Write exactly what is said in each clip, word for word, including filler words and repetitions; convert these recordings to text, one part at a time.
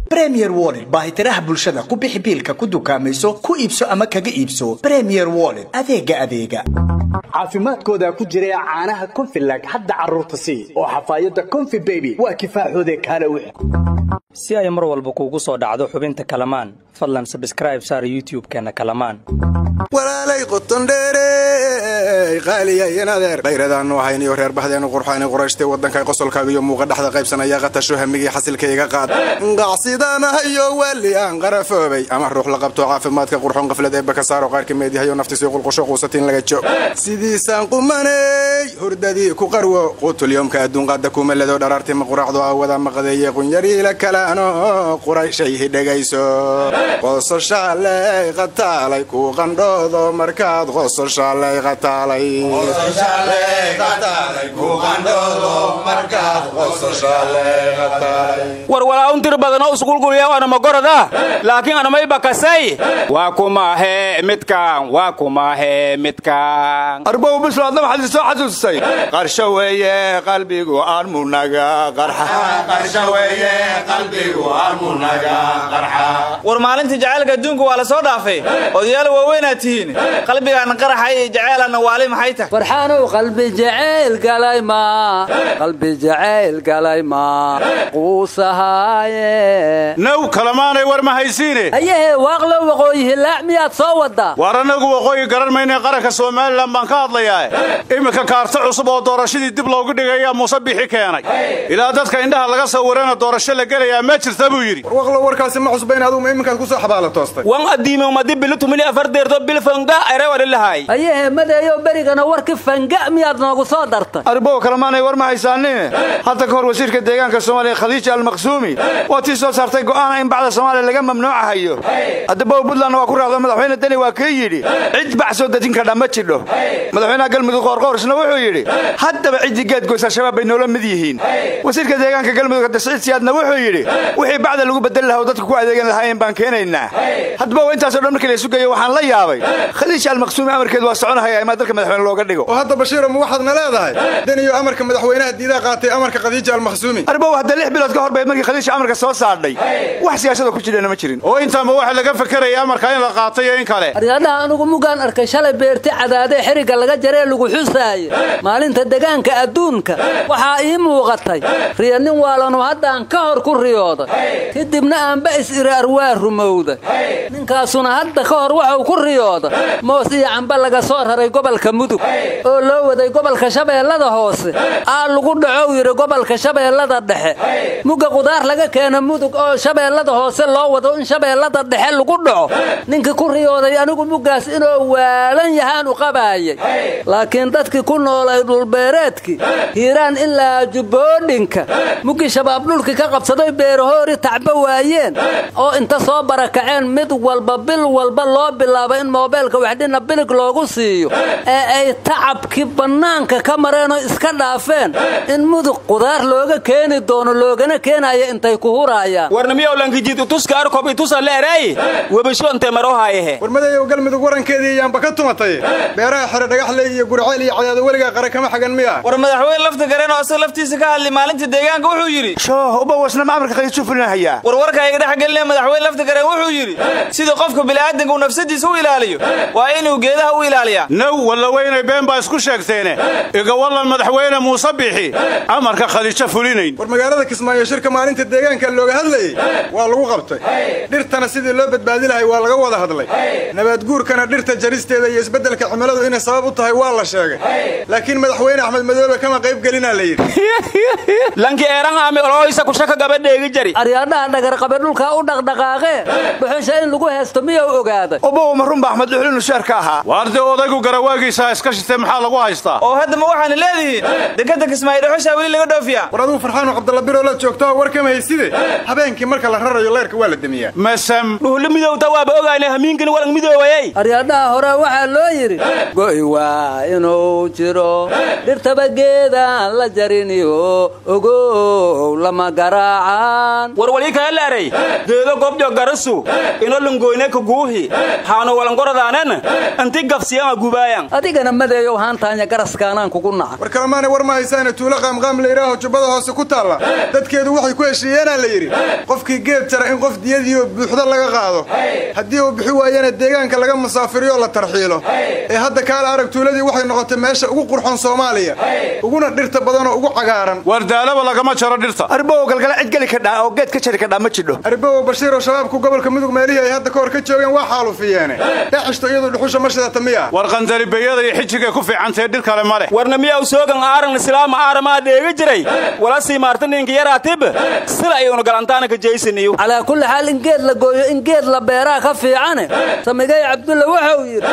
Premier Wallet baahitiraha bulshada ku bixi biilka ku dukaamayso ku iibso ama kaga iibso Premier Wallet adeega adeega caafimaadkooda ku jira caanaha Confilag hadda carruurta si oo xafaayada Confi Baby waa kifaaxooda kala wix si ay mar walba kuugu soo dhacdo xubinta kalamaan fadlan subscribe saar YouTube kana kalamaan walaalay qoton dheere qaaliya inadeer qayradaan waxayna iyo reer baxdeen qurxaan qurayshtay wadanka qosolkaaga iyo muuqa dhaxda qaybsanaya qatasho hamigi xasilkayga qaad qacsidana hayo wali aan qarafoobay ama ruux la qabto caafimaadka qurxoon qaflad ee baka saaro qaar kamid yahay naftiisa qulqusho quusatin laga joog sidiisan qumanay hurdadii ku qarwo qotul yoomka adduun qaada kuma leedo dharaartay ma quraacdo awada ma qadeeyay qunyari la kala ano qurayshay hidagayso qososhalay qatalay ku qandhoodo markaad qososhalay qatalay qososhalay qatalay ku qandhoodo markaad qososhalay qatalay war wala untir badan oo iskuul guriya ana ma gorada laakiin ana may bakasay waa kuma he midkaan waa kuma he midkaan arbow bislaadna waxa soo xasuusay qarsho weeye qalbigu aan munaga qarxa qarsho weeye qalbigu aan munaga qarxa war maalinta jacaylka adduunka waa la soo dhaafay odayaal waaweynaad tihiin qalbigaan qaraxay jacaylana waali maxay tahay farxaano qalbi jacayl galay ma qalbi jacayl galay ma quusahaye naw kalamaanay war ma haysiine ayehe waaqlo waqooyi laacmiyaad soo wada war anagu waqooyi garan maynay qaranka Soomaaliland baan ka hadlayaa imika kaarta cusub oo doorashadii dib loogu dhigay Muuse Bixi keenay ilaa dadka indhaha laga soo wareena doorasho la galaya ma jirta buu yiri waqlo warkaasi ma cusbeen aduu imika ku soo xabaala toostay wan adiime uma dib bilu tumili afar deerto bil fanga ay warilahay ayehe madeeyo berigana warki fanga miyaad noogu soo dartay arbow kalamaanay war ma haysaanine hadda ka hor wasiirka deegaanka Soomaaliya Khadiija al-Maqsuumi watii soo saartay go'aan in bacda Soomaaliya laga mamnuucayo adaba Puntland waa ku raacday madaxweyne Dani waa ka yiri cid baxso dadinka dhama jidho madaxweynaha galmudug qorqorsna wuxuu yiri haddaba cid geed go'sa shabaab bay nolol mid yihiin wasiirka deegaanka galmudug Dasiid Siyaadna wuxuu yiri wixii bacda lagu bedel lahaa dadku ku adeegan lahaayeen baan keenaynaa hadaba intaas oo dhan markii la sugayo waxaan la yaabay Khadiija al-Maqsuumi amarkeedu waa soconahay ma dalka madaxweyne looga dhigo oo hadda Bashiir ma waxaadna leedahay Dani iyo amarka madaxweynaha diiday qaatay amarka Khadiija al-Maqsuumi arbow hadda lix bilood ka hor bay markii Khadiija amarka soo saarday wax siyaasada ku jireen ma jirin oo inta ma waxa laga fakarayay amarka in la qaatay in kale ariyada anigu mugaan arkay shalay beerti cadaade xiriga laga jaray lagu xusaay maalinta deegaanka adduunka waxa ii muuqatay riyanin waalano haddaan ka hor ku riyooda kadibna aan ba is iraar waa rumowda ninkaasuna hadda ka hor waxa uu ku riyooda moos iyo camba laga soo raray gobolka mudug oo loo waday gobolka shabeellada hoose aa lagu dhaco yiri gobolka shabeellada dhexe muga qudaar laga keeno mudug oo shabeellada hoose loo wado in shabeellada dhexe lagu dhaco ninka ku riyooday anigu mugaas inuu waalan yahaan u qabaayay laakiin dadkii ku noolay dhul beereedki hiiraan ilaa Jubbooyinka mugi shabaab dhulka ka qabsaday beerahoori tacba waayeen oo inta soo barakaceen mid walba bil walba loo bilaabay in mobilka waxdina bilig loogu siiyo ee ay tacabki banaanka ka mareen oo iska dhaafeen in mudug qudaar looga keeni doono loogana keenayo intay ku huraayaan warnamiyo lankijiid tuska arkob tusa leeray wabasho intay maro haayahe warmadayo galmudug warankeedii yaanba ka tumatay beeraha xire dhagaxley iyo gurceel iyo cadaado waliga qara kama xagan miya war madaxweyne lafta gareen oo asal laftiisa ka hadlay maalinta deegaanka wuxuu yiri shoo uba wasna amarka Khadiija fulinaya war warka ay dhax galnay madaxweyne lafta gareen wuxuu yiri sida qofka bilaadanka uu nafsadiisa u ilaaliyo waa inuu geedaha u ilaaliyaa naw wala weynay been baa isku sheegteene iga wallan madaxweyne Muuse Bixi amarka Khadiija fulinayn war magaalada Kismaayo shirka maalinta deegaanka looga hadlayay waa lagu qabtay dhirtana sidii loo badbaadi lahay waa laga wada hadlay nabad guurkana dhirta jaristeeda iyo isbedelka cimiladu inay sabab u tahay waa la sheegay laakiin madaxweyne Axmed Madoobe kama qayb galina la yiri lanki eeran aami olooysa ku shaka gabadheegi jari ariyada dhagar qabay dhulka u dhaqdhaqaaqe buxusha in lagu heesto miyo ogaaday obo marun ba Axmed Duxulin sheerka aha waarde odaygu garawaagiisa iska shitay maxaa lagu haystaa oo hadda ma waxaan leedahay degada Kismaayo dhuxusha wali laga dhoofiya waradu farxaan Cabdalla Biro la joogto warkama hayside habeenkii marka la rarayo leerka waa la damiyaa masam dhuhul midowta waa ba ogaanay hamiinkan walan midoowayay ariyada hore waxa loo yiri go'ay waa inuu jiro dhirtaba geeda la jariniyo ogo lama garaacan war wali ka leeray geedo goobjo garan darsu ino lungoyne ka guuhi haano walangoradaanana anti gafsiyan gubayan adigana madeeyo haantaanya garaskaanaan kugu naca war kalamaana war ma haysaana tuulo qaamqaam la yiraaho jubada hoose ku taala dadkeedu waxay ku heshiiyeen la yiri qofkii geed jara in qof diyadiyo buuxda laga qaado hadii uu bixi waayana deegaanka laga musaafiriyo la tarxiilo ee hadda kaala arag tuuladii waxay noqotay meesha ugu qurxoon Soomaaliya uguna dhirta badan oo ugu cagaaran wardaalaba laga ma jaro dhirta arbow galgal cid gali ka dhaa oo geed ka jari ka dhaa ma jidho arbow Bashiir oo shabaabku gobolka Mudug meelihii ay hadda ka hor ka joogeen waa xaalufiyeen dhaxishto iyadoo dhuxusha marshada tamiya war qandari bayada iyo xijiga ku fiicantay dhir kale male warna miyaa soogan aaran islaam aarama dheega jiray wala si martaninka yaraatib sila ay uu galantaana ka jeysaniyo ala kulli xaal in geed la gooyo in geed la beeraa ka fiican samigay Abdulla waxa uu yiri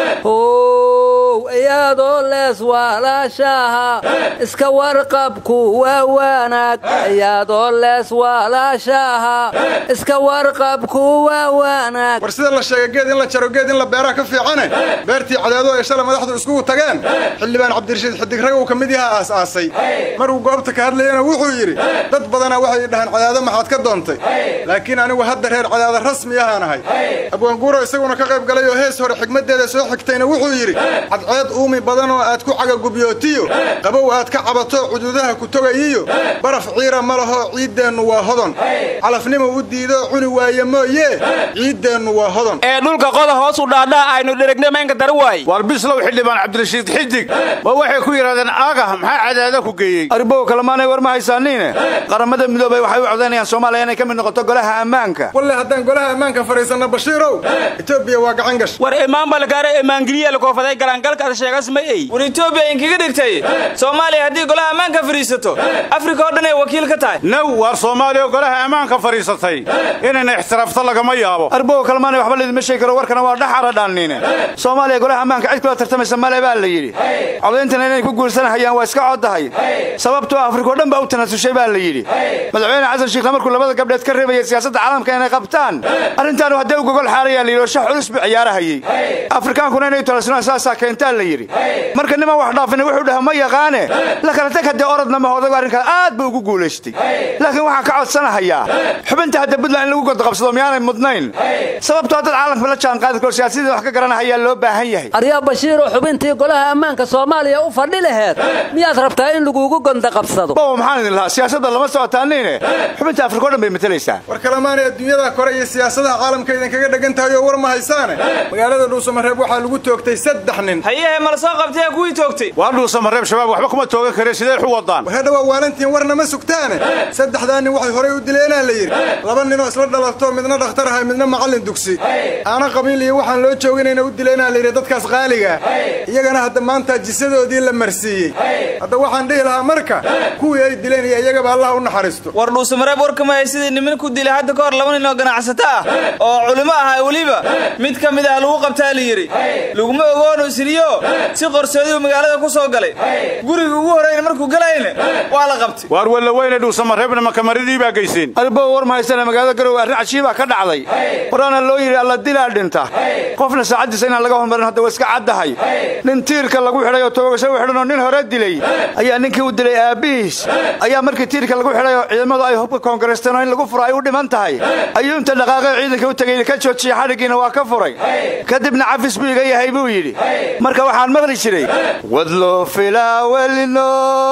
oo ayadoo lees walaashaha iska warqabku waa wanaag ayadoo lees walaashaha iska warqabku waa wanaag war sida la sheegay geed in la jaro geed in la beeraa ka fiican beertii cadaado ay shalay madaxdu isku tageen xildhibaan Cabdirashiid Xidig rag uu kamid yahay aas-aasay maruu goobta ka hadlayna wuxuu yiri dad badan waxay dhahan cadaado maxaad ka doontay laakiin anigu hadda reer cadaado rasmi ah anahay abwaan guuro isaguna ka qayb galay oo hees hore xigmadeeda soo xigtayna wuxuu yiri cadceed uumi badan oo aad ku caga gubiyootiyo qabow aad ka cabato xuduudaha ku togayiyo baraf ciira malaho ciideenu waa hodon calafnimo u diido cuni waaye mooye ciideenu waa hodon ee dhulka qoda hoos u dhaadhaa aynu dhirignameynka darwaay war bislow xildhibaan Cabdirashiid Xidig ma waxay ku yiraahdeen aaga maxaa cadaado ku geeyay arbow kalamaanay war ma haysaaniine qaramada midoobay waxay u codeynayaan Soomaaliya inay ka mid noqoto golaha ammaanka wallahi haddaan golaha ammaanka fariisana Bashiirow Itoobiya waa gacan gash war imaan balgaare imaangiliya la koofaday galangalka sheegas ma ay war Itoobiya in kaga dhigtay Soomaaliya hadii golaha ammaanka fariisato Afrika oo dhan ay wakiil ka tahay naw war Soomaaliya golaha ammaanka fariisatay inay ixtiraafto laga ma yaabo arbow kalamaanay waxba leedma sheegi karo warkana waa dhaxara dhaanina Soomaaliya golaha ammaanka cid kula tartamaysa ma leebaa la yiri codeyntan inay ku guulsanayaan waa iska codahay sababtoo Afrika oo dhan baa u tanaasushay baa la yiri madaxweyne Xasan Sheikh markuu labada gabdheed ka reebay siyaasadda caalamka inay qabtaan arintan waxa uu gogol xaaraya la yiri shax culus ciyaarahayay Afrikaankuna inay talasnaa saasa keentaa la yiri marka nima wax dhaafin wuxuu dhahay ma yaqaane la kala tag hadii orodna ma hoodo arrinka aad buu ugu guuleystay laakiin waxa ka codsanayaa xubinta hadda Puntland in lagu god qabsado miyaanay mudnayn sababtoo dad caalamka la jaan qaadi karo siyaasadda wax ka garanaya loo baahan yahay ariya Bashiir oo xubintii golaha ammaanka Soomaaliya u fadhi lahayd miyaad rabtaa in lagu ugu gonda qabsado baa maxaan idin lahaa siyaasadda lama socotaanine xubinta Afrika oo dhan bay matalaysaa war kalamaana adduunyada kore iyo siyaasadaha caalamka idin kaga dhagan tahay oo war ma haysaane magaalada Dhuusamareeb waxa lagu toogtay saddex nin hayaha mal soo qabtay kuwii toogtay waa Dhuusamareeb shabaab waxba kuma toogan kare sidee u wadaan waxa waa waalantiin warna ma sugtaane saddexdaan nin waxay hore u dileena la yiri laba nin oo isla dhalato midna dhakhtar ah midna macallin dugsi ana qabiil iyo waxaan loo jooginayna u dileena la yiri dadkaas qaaliga iyagana hadda maanta jisadoodii la marsiiyay hadda waxaan dhihi lahaa marka kuwii ay dileen iyaga ba Allah u naxariisto war Dhuusamareeb warkama ay sidii niman ku dilay hadda ka hor laba nin oo ganacsato ah oo culimo ah waliba mid ka mid ah lagu qabtaa la yiri laguma ogoon siriyo si qorsoodi magaalada ku soo galay guriga ugu horeeyay markuu galayna waa la qabtay war wala weyne Dhuusamareebna ma kamaradii baa geyseen arbo war ma haysan magaalada garow arrin cajiib ka dhacday warana loo yiri alla dilaa dhinta qofna saacadiisa in laga hormarin hadda waa iska cadahay nin tiirka lagu xidhay oo toogasho u xidhan oo nin hore dilay ayaa ninkii u dilay aabiis ayaa markii tiirka lagu xidhay oo ciidamadu ay hubka koongareestan in lagu furay u dhiman tahay ayuu inta dhaqaaqay ciidanka u tagay ka joojiyay xarigiina waa ka furay kadibna cafis buu iga yahay buu yiri marka waxaan maqli jiray wadlo filaawelino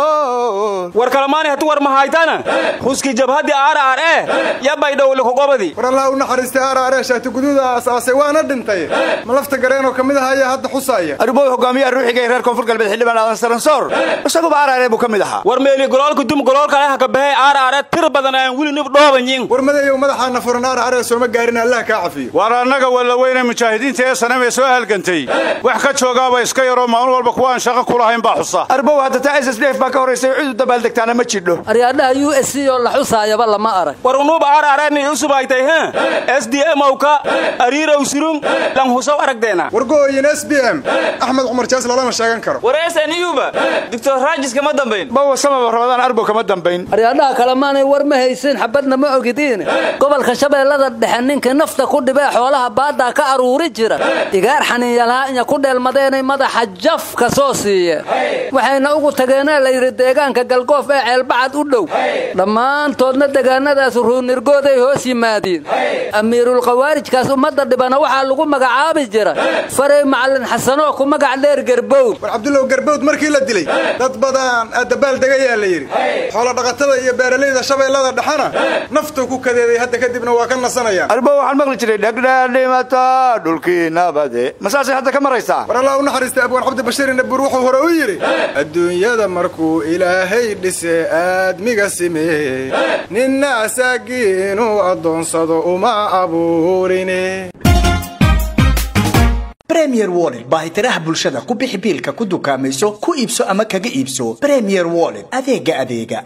war kalamaani hatu war ma haytana huski jabhadi aar aar ee ya bay dawle ku qobadi war Allah u naxariistay aar aar shaati guduuda asaasay waana dhintay ma lafta gareen oo kamid ahaa hadda xusaaya arboy hogaamiye ruuxiga reer koonfur galbeed xildhibaan aadan saransoor isagu aar aar buu kamid ahaa war meeli goloolka dum goloolka ah ka baxay aar aar tir badan aan wili nib dhoobanyin war madayo madaxana furan aar aar soo ma gaarin Allah ka cafiyo war anaga wala weyne mujaahidiinta ee sanamay soo halgantay wax ka joogaaba iska yaro maalin walba kuwaan shaqo ku lahayn baa xusa arbow hadda taa S S D F baa ka horeysay cid dabaal degtaana ma jidho aryaadaha U S C oo la xusaayaba lama arag war unuba aar aar inay u subaytay ha S D M oo ka ariirow surun lan husaw aragdeena war gooyin S B M Axmed Umar Jaas lama sheegan karo war S N U ba Doctor Raajis kama dambeyn bawa sama Ramadaan arbo kama dambeyn aryaadaha kalamaanay war ma haysan xabadna ma ogideen gobolka Shabeellada dhexe ninka nafta ku dhibay xoolaha baada ka aruuri jira igaar xaniiyalaha in ku dheelmadeen madaxa jaf ka soo siiyay waxayna ugu tageen la yiri deegaanka galgoof ee ceelbacad u dhow dhammaantoodna deegaanadaas ruunirgooday hoos yimaadiin amiirul khawaarijkaas ummadda dhibana waxaa lagu magacaabi jira faray macallin xasanoo ku magac dheer Garbowd war Cabdullaah Garbowd markii la dilay dad badan adabaal dagayaa la yiri xoolo dhaqatada iyo beeralayda shabeellada dhaxana naftu ku kadeeday hadda kadibna waa ka nasanayaan arba waxaan maqli jiray dhagdhaadhimata dhulkii nabade masaasay hadda ka maraysaa war Allah u naxariistay abwaan Cabdi Bashiir Nabuur wuxuu hore u yiri adduunyada markuu ilaahay dhisay aadmiga simee ninna asaagiinu adoonsado uma abuurine Premier Wallet baahitiraha bulshada ku bixi biilka ku dukaamayso ku iibso ama kaga iibso Premier Wallet adeega adeega